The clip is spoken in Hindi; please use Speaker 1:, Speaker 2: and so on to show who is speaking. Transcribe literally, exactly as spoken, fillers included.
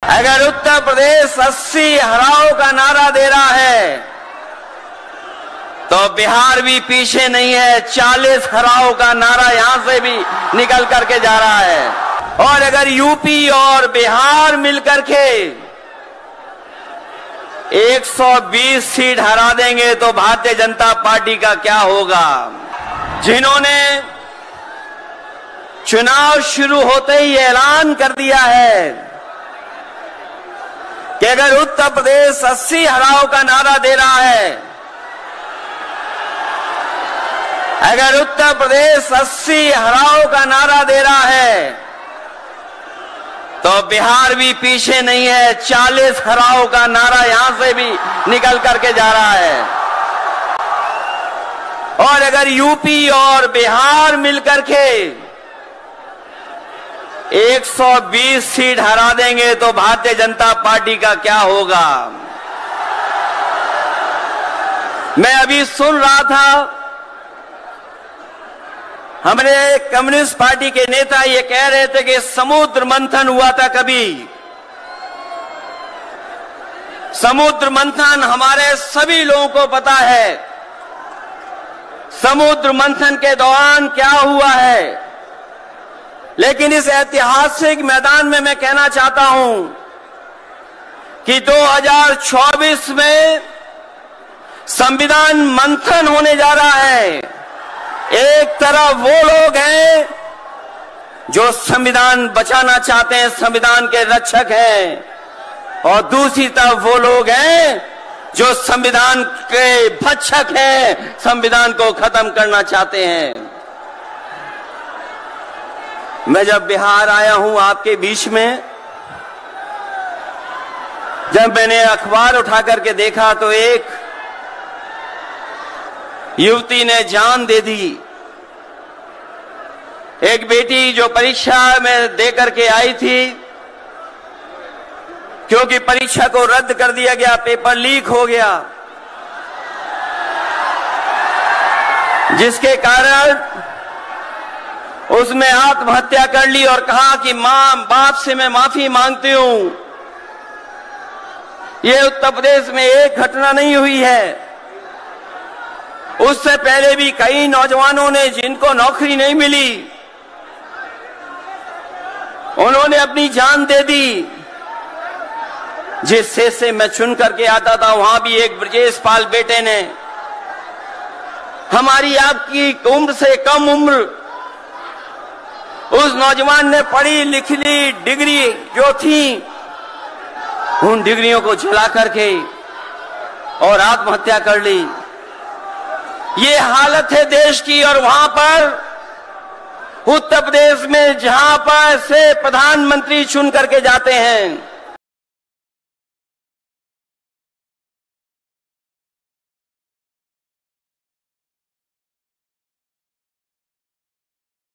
Speaker 1: अगर उत्तर प्रदेश अस्सी हराओ का नारा दे रहा है तो बिहार भी पीछे नहीं है, चालीस हराओ का नारा यहां से भी निकल करके जा रहा है। और अगर यूपी और बिहार मिलकर के एक सौ बीस सीट हरा देंगे तो भारतीय जनता पार्टी का क्या होगा। जिन्होंने चुनाव शुरू होते ही ऐलान कर दिया है कि अगर उत्तर प्रदेश अस्सी हराओ का नारा दे रहा है, अगर उत्तर प्रदेश अस्सी हराओ का नारा दे रहा है तो बिहार भी पीछे नहीं है, चालीस हराओ का नारा यहां से भी निकल करके जा रहा है। और अगर यूपी और बिहार मिलकर के एक सौ बीस सीट हरा देंगे तो भारतीय जनता पार्टी का क्या होगा। मैं अभी सुन रहा था, हमारे कम्युनिस्ट पार्टी के नेता ये कह रहे थे कि समुद्र मंथन हुआ था कभी। समुद्र मंथन हमारे सभी लोगों को पता है, समुद्र मंथन के दौरान क्या हुआ है। लेकिन इस ऐतिहासिक मैदान में मैं कहना चाहता हूं कि दो हज़ार चौबीस में संविधान मंथन होने जा रहा है। एक तरफ वो लोग हैं जो संविधान बचाना चाहते हैं, संविधान के रक्षक हैं, और दूसरी तरफ वो लोग हैं जो संविधान के भक्षक हैं, संविधान को खत्म करना चाहते हैं। मैं जब बिहार आया हूं आपके बीच में, जब मैंने अखबार उठा करके देखा तो एक युवती ने जान दे दी। एक बेटी जो परीक्षा में दे करके आई थी, क्योंकि परीक्षा को रद्द कर दिया गया, पेपर लीक हो गया, जिसके कारण उसने आत्महत्या कर ली और कहा कि मां बाप से मैं माफी मांगती हूं। यह उत्तर प्रदेश में एक घटना नहीं हुई है, उससे पहले भी कई नौजवानों ने, जिनको नौकरी नहीं मिली, उन्होंने अपनी जान दे दी। जिस से, से मैं चुन करके आता था वहां भी एक ब्रजेश पाल बेटे ने, हमारी आपकी उम्र से कम उम्र, उस नौजवान ने पढ़ी लिख ली डिग्री जो थी, उन डिग्रियों को जला करके और आत्महत्या कर ली। ये हालत है देश की। और वहां पर उत्तर प्रदेश में जहां पर से प्रधानमंत्री चुन करके जाते हैं,